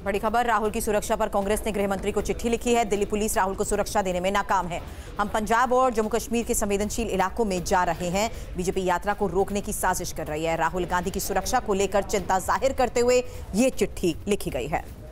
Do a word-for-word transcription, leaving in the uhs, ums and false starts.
बड़ी खबर, राहुल की सुरक्षा पर कांग्रेस ने गृह मंत्री को चिट्ठी लिखी है। दिल्ली पुलिस राहुल को सुरक्षा देने में नाकाम है। हम पंजाब और जम्मू कश्मीर के संवेदनशील इलाकों में जा रहे हैं। बीजेपी यात्रा को रोकने की साजिश कर रही है। राहुल गांधी की सुरक्षा को लेकर चिंता जाहिर करते हुए ये चिट्ठी लिखी गई है।